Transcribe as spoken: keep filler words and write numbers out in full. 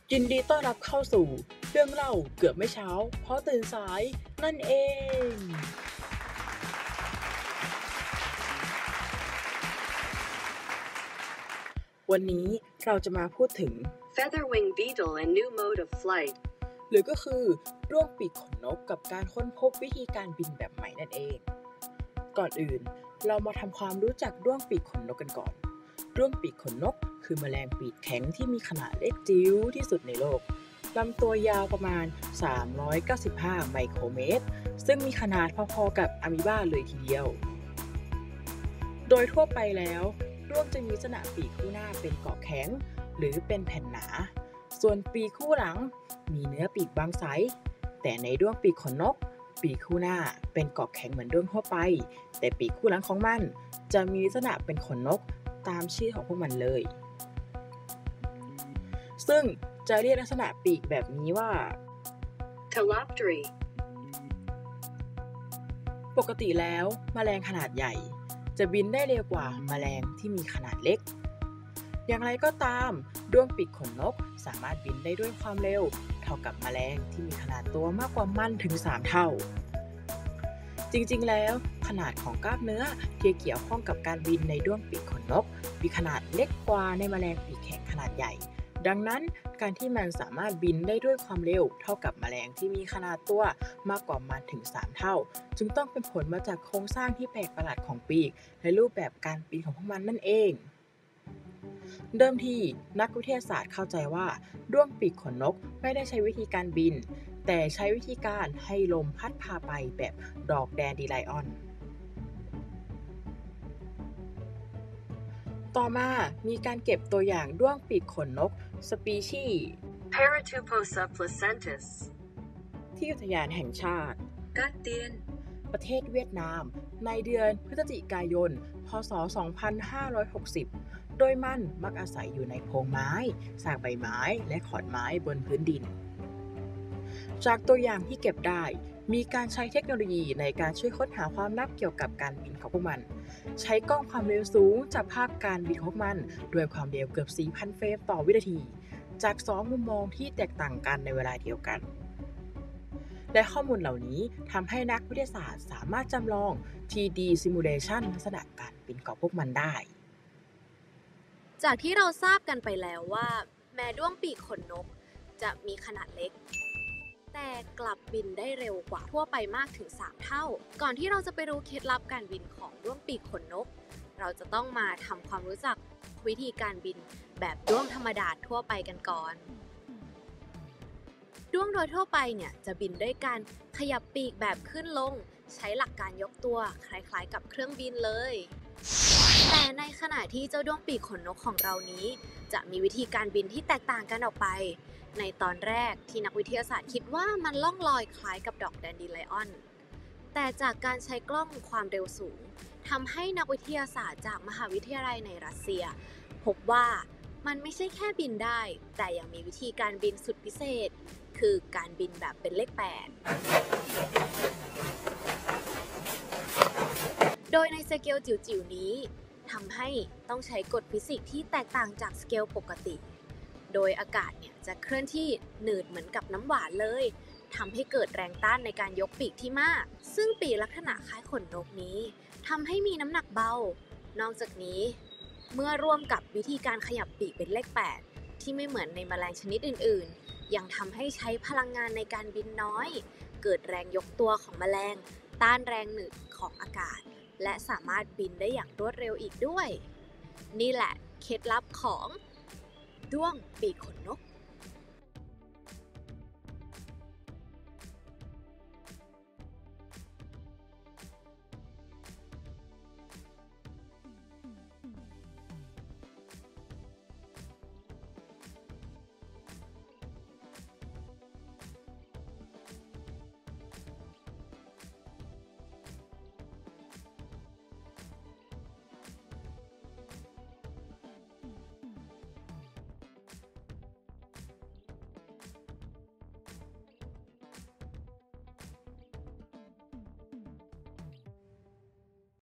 ยินดีต้อนรับเข้าสู่เรื่องเล่าเกือบไม่เช้าเพราะตื่นสายนั่นเอง วันนี้เราจะมาพูดถึง Featherwing beetle and new mode of flight หรือก็คือด้วงปีกขนนกกับการค้นพบวิธีการบินแบบใหม่นั่นเอง ก่อนอื่นเรามาทำความรู้จักด้วงปีกขนนกกันก่อนด้วงปีกขนนกคือแมลงปีกแข็งที่มีขนาดเล็กจิ๋วที่สุดในโลกลำตัวยาวประมาณสามร้อยเก้าสิบห้าไมโครเมตรซึ่งมีขนาดพอๆกับอะมีบาเลยทีเดียวโดยทั่วไปแล้วด้วงจะมีลักษณะปีกคู่หน้าเป็นเกาะแข็งหรือเป็นแผ่นหนาส่วนปีกคู่หลังมีเนื้อปีกบางไซส์แต่ในด้วงปีกขนนกปีกคู่หน้าเป็นเกาะแข็งเหมือนด้วงทั่วไปแต่ปีกคู่หลังของมันจะมีลักษณะเป็นขนนกตามชื่อของพวกมันเลยซึ่งจะเรียกลักษณะปีกแบบนี้ว่า Teloptery ปกติแล้วแมลงขนาดใหญ่จะบินได้เร็วกว่าแมลงที่มีขนาดเล็กอย่างไรก็ตามด้วงปีกขนนกสามารถบินได้ด้วยความเร็วเท่ากับแมลงที่มีขนาดตัวมากกว่ามันถึงสามเท่าจริงๆแล้วขนาดของกล้ามเนื้อที่เกี่ยวข้องกับการบินในด้วงปีกขนนกมีขนาดเล็กกว่าในแมลงปีกแข็งขนาดใหญ่ดังนั้นการที่มันสามารถบินได้ด้วยความเร็วเท่ากับแมลงที่มีขนาดตัวมากกว่ามันถึงสามเท่าจึงต้องเป็นผลมาจากโครงสร้างที่แปลกประหลาดของปีกและรูปแบบการบินของพวกมันนั่นเองเดิมทีนักวิทยาศาสตร์เข้าใจว่าด้วงปีกขนนกไม่ได้ใช้วิธีการบินแต่ใช้วิธีการให้ลมพัดพาไปแบบดอกแดนดีไลออนต่อมามีการเก็บตัวอย่างด้วงปีกขนนกสปีชีส์ Paratuposa placentis ที่อุทยานแห่งชาติกัตเตียนประเทศเวียดนามในเดือนพฤศจิกายนพ.ศ. สองพันห้าร้อยหกสิบโดยมันมักอาศัยอยู่ในโพรงไม้ซากใบไม้และขอนไม้บนพื้นดินจากตัวอย่างที่เก็บได้มีการใช้เทคโนโลยีในการช่วยค้นหาความลับเกี่ยวกับการบินของพวกมันใช้กล้องความเร็วสูงจับภาพการบินของพวกมันด้วยความเร็วเกือบ สี่พัน เฟรมต่อวินาทีจากสองมุมมองที่แตกต่างกันในเวลาเดียวกันและข้อมูลเหล่านี้ทำให้นักวิทยาศาสตร์สามารถจำลอง ทรี ดี Simulation ลักษณะการบินของพวกมันได้จากที่เราทราบกันไปแล้วว่าแม้ด้วงปีกขนนกจะมีขนาดเล็กแต่กลับบินได้เร็วกว่าทั่วไปมากถึงสามเท่าก่อนที่เราจะไปรู้เคล็ดลับการบินของด้วงปีกขนนกเราจะต้องมาทำความรู้จักวิธีการบินแบบด้วงธรรมดาทั่วไปกันก่อนด้วงโดยทั่วไปเนี่ยจะบินด้วยการขยับปีกแบบขึ้นลงใช้หลักการยกตัวคล้ายๆกับเครื่องบินเลยแต่ในขณะที่เจ้าด้วงปีกขนนกของเรานี้จะมีวิธีการบินที่แตกต่างกันออกไปในตอนแรกที่นักวิทยาศาสตร์คิดว่ามันล่องลอยคล้ายกับดอกแดนดีไลออนแต่จากการใช้กล้องความเร็วสูงทำให้นักวิทยาศาสตร์จากมหาวิทยาลัยในรัสเซียพบว่ามันไม่ใช่แค่บินได้แต่ยังมีวิธีการบินสุดพิเศษคือการบินแบบเป็นเลขแปดโดยในสเกลจิ๋วๆนี้ทำให้ต้องใช้กฎฟิสิกส์ที่แตกต่างจากสเกลปกติโดยอากาศเนี่ยจะเคลื่อนที่หนืดเหมือนกับน้ำหวานเลยทำให้เกิดแรงต้านในการยกปีกที่มากซึ่งปีกลักษณะคล้ายขนนกนี้ทำให้มีน้ำหนักเบานอกจากนี้เมื่อร่วมกับวิธีการขยับปีกเป็นเลขแปดที่ไม่เหมือนในแมลงชนิดอื่นๆยังทำให้ใช้พลังงานในการบินน้อยเกิดแรงยกตัวของแมลงต้านแรงหนืดของอากาศและสามารถบินได้อย่างรวดเร็วอีกด้วยนี่แหละเคล็ดลับของด้วงปีกขนนก